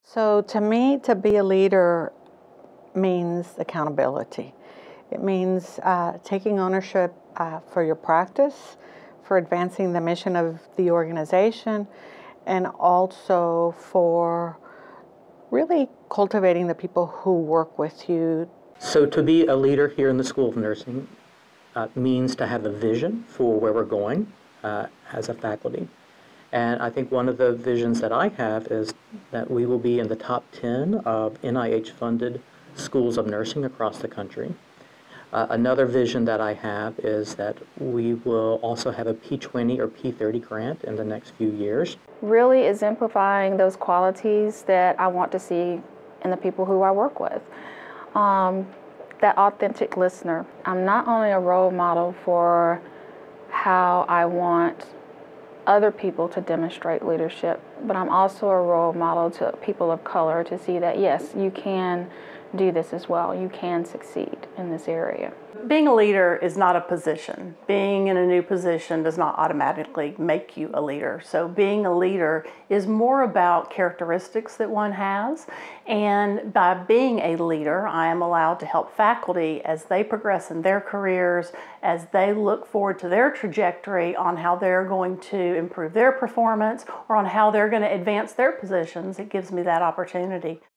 So to me, to be a leader means accountability. It means taking ownership for your practice, for advancing the mission of the organization, and also for really cultivating the people who work with you. So to be a leader here in the School of Nursing means to have a vision for where we're going as a faculty. And I think one of the visions that I have is that we will be in the top 10 of NIH-funded schools of nursing across the country. Another vision that I have is that we will also have a P20 or P30 grant in the next few years. Really exemplifying those qualities that I want to see in the people who I work with. That authentic listener. I'm not only a role model for how I want other people to demonstrate leadership, but I'm also a role model to people of color to see that, yes, you can do this as well. You can succeed in this area. Being a leader is not a position. Being in a new position does not automatically make you a leader. So being a leader is more about characteristics that one has. And by being a leader, I am allowed to help faculty as they progress in their careers, as they look forward to their trajectory on how they're going to improve their performance or on how they're going to advance their positions. It gives me that opportunity.